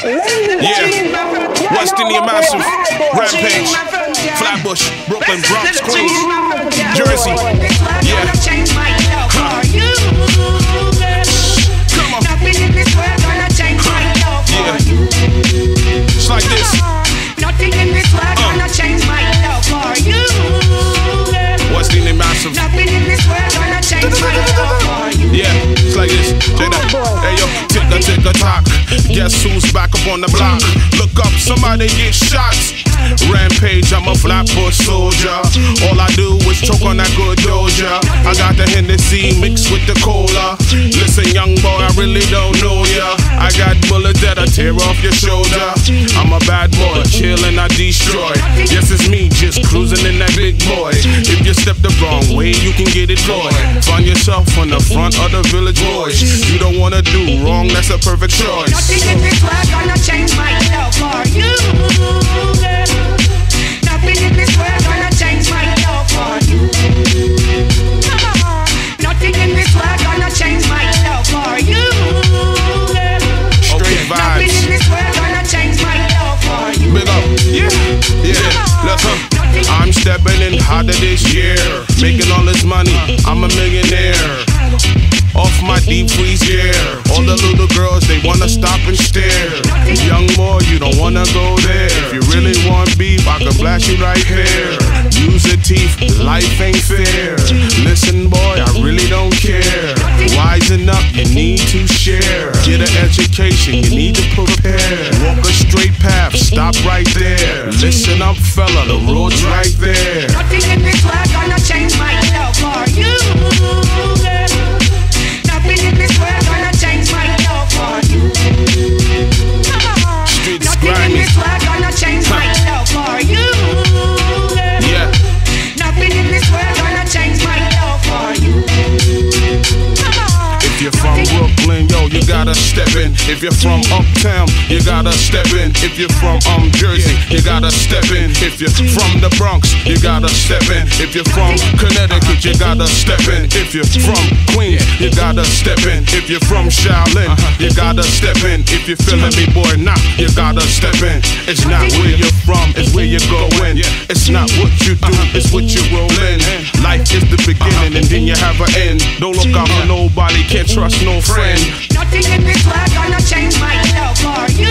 Yeah. West Indian Massive, Rampage, Flatbush, Brooklyn, Bronx, Queens, Jersey. Yeah. Come on. Yeah. It's like this. Nothing in this world gonna change my love for you. West Indian Massive. Nothing in this world gonna change my love for you. Yeah, it's like this. Check that. Hey yo, tick a tock. Guess who's back up on the block? Look up, somebody get shot. Rampage, I'm a Flatbush soldier. All I do is choke on that good doja. I got the Hennessy mixed with the cola. Listen, young boy, I really don't know ya. I got bullets that'll tear off your shoulder. I'm a bad boy, chill and I destroy. Yes, it's me, just cruising in that big boy. If you step the wrong way, you can get it boy. Find yourself on the front of the village boys. You don't wanna do wrong, that's a perfect choice. Nothing in this world gonna change my love for you. Nothing in this world gonna change my love for you. Come on. Nothing in this world gonna change my love for you. Straight vibes. Nothing in this world gonna change my love for you. Big up. Yeah. Listen. I'm stepping in harder this year. Making all this money, I'm a millionaire. Off my deep freeze gear. All the little girls, they wanna stop and stare. Young boy, you don't wanna go there. If you really want beef, I can blast you right here. Use your teeth, life ain't fair. Listen boy, I really don't care. Wisen up, you need to share. Get an education, you need to prepare. Walk a straight path, stop right there. Listen up fella, the road's right there. Nothing in this world gonna change my love for you. Nothing in this world gonna change my love for you. Come on. Streets Nothing in grimy. this world gonna change my love for you. Yeah. Nothing in this world gonna change my love for you. Come on. If you're from Brooklyn, yo, you gotta step in. If you're from Uptown, you gotta step in. If you're from Jersey, you gotta step in. If you're from the Bronx, you gotta step in. If you're from Connecticut, you gotta step in. If you're from Queens, you gotta step in. If you're from Shaolin, you gotta step in. If you're feeling me, boy, nah, you gotta step in. It's not where you're from, it's where you're going. It's not what you do, it's what you roll in. Life is the beginning and then you have an end. Don't look out for nobody, can't trust no friend. Nothing in this world gonna change my love for you.